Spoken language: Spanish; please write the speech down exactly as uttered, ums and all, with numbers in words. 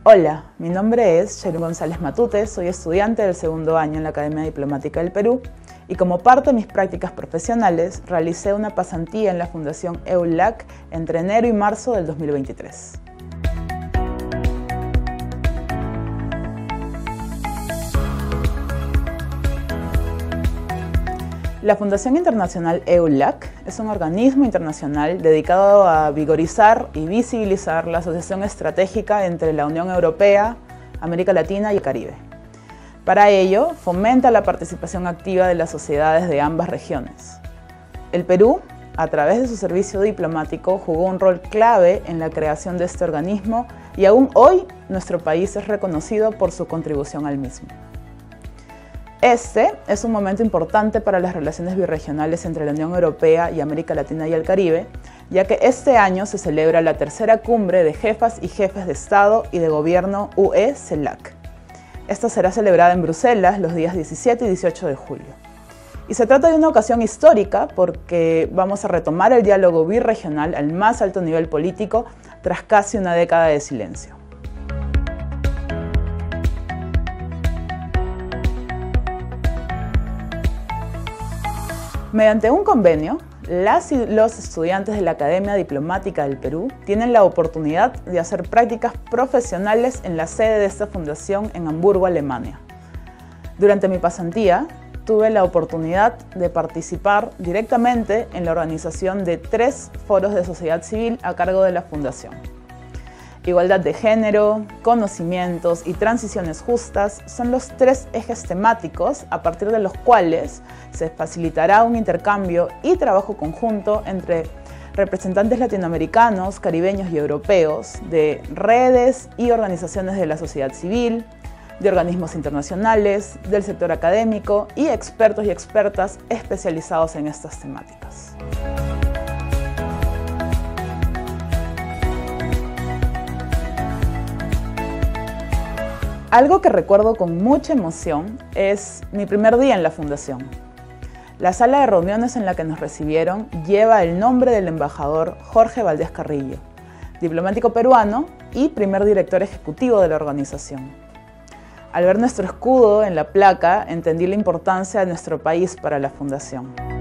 Hola, mi nombre es Sheryl González Matute, soy estudiante del segundo año en la Academia Diplomática del Perú y como parte de mis prácticas profesionales realicé una pasantía en la Fundación E U L A C entre enero y marzo del dos mil veintitrés. La Fundación Internacional E U L A C es un organismo internacional dedicado a vigorizar y visibilizar la asociación estratégica entre la Unión Europea, América Latina y el Caribe. Para ello, fomenta la participación activa de las sociedades de ambas regiones. El Perú, a través de su servicio diplomático, jugó un rol clave en la creación de este organismo y aún hoy nuestro país es reconocido por su contribución al mismo. Este es un momento importante para las relaciones birregionales entre la Unión Europea y América Latina y el Caribe, ya que este año se celebra la tercera cumbre de jefas y jefes de Estado y de Gobierno U E C E L A C. Esta será celebrada en Bruselas los días diecisiete y dieciocho de julio. Y se trata de una ocasión histórica porque vamos a retomar el diálogo birregional al más alto nivel político tras casi una década de silencio. Mediante un convenio, las y los estudiantes de la Academia Diplomática del Perú tienen la oportunidad de hacer prácticas profesionales en la sede de esta fundación en Hamburgo, Alemania. Durante mi pasantía, tuve la oportunidad de participar directamente en la organización de tres foros de sociedad civil a cargo de la fundación. Igualdad de género, conocimientos y transiciones justas son los tres ejes temáticos a partir de los cuales se facilitará un intercambio y trabajo conjunto entre representantes latinoamericanos, caribeños y europeos de redes y organizaciones de la sociedad civil, de organismos internacionales, del sector académico y expertos y expertas especializados en estas temáticas. Algo que recuerdo con mucha emoción es mi primer día en la fundación. La sala de reuniones en la que nos recibieron lleva el nombre del embajador Jorge Valdés Carrillo, diplomático peruano y primer director ejecutivo de la organización. Al ver nuestro escudo en la placa, entendí la importancia de nuestro país para la fundación.